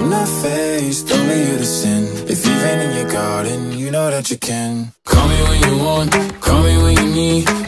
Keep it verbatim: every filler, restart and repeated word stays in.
in the face, don't leave you to sin. If you've been in your garden, you know that you can. Call me when you want, call me when you need.